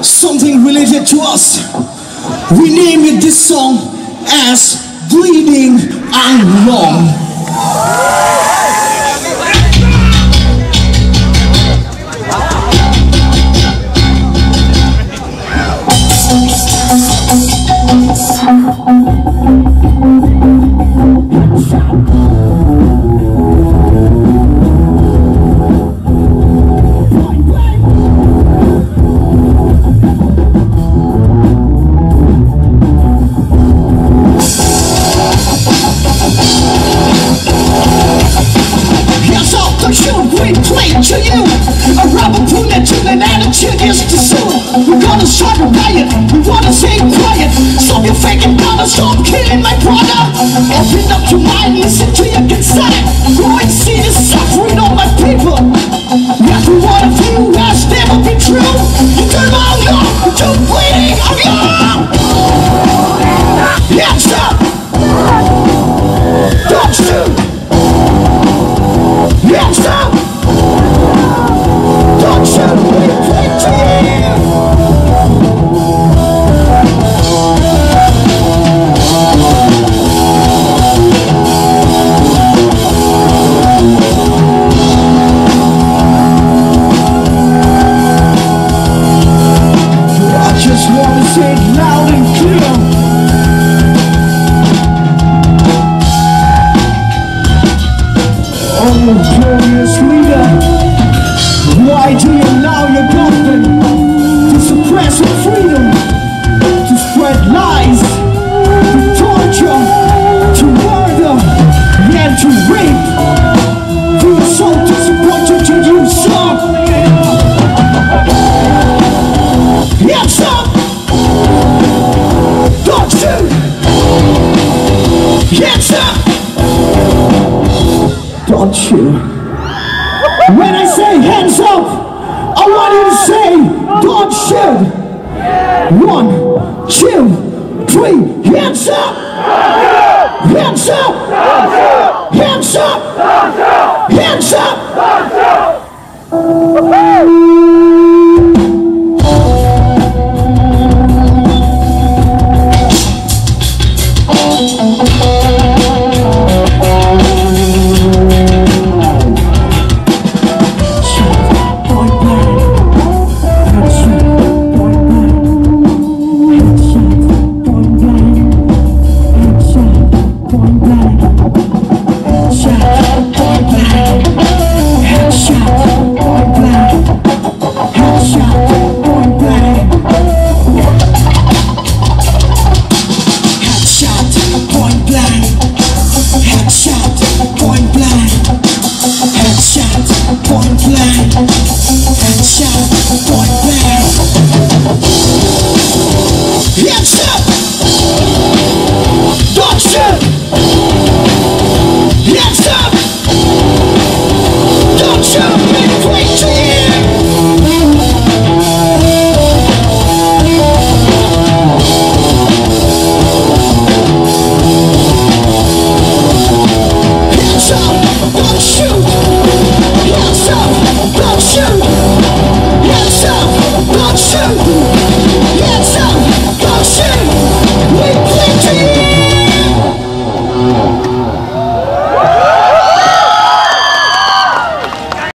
something related to us. We name it this song as Bleeding and Long. To you, a rubber bullet to an attitude is too soon. We're gonna start a riot, we wanna stay quiet. Stop your faking brother, stop killing my brother. Open up your mind, listen to your consent. Go and see the suffering of my people. Every one of you has never been true. You turn my love to bleeding of love. Hands up! Don't shoot! Hands up! Don't shoot me, play to you! I just wanna say it loud and clear. Oh, glorious leader, why do you allow your government to suppress your freedom, to spread lies, to torture, to murder, and to rape? For your soul to support you to use some. Hands up! Don't shoot! Hands up! Don't shoot! When I say hands up, I want you to say, don't shoot. 1, 2, 3, hands up! Hands up! Hands up! Hands up! Point blank, headshot, point blank.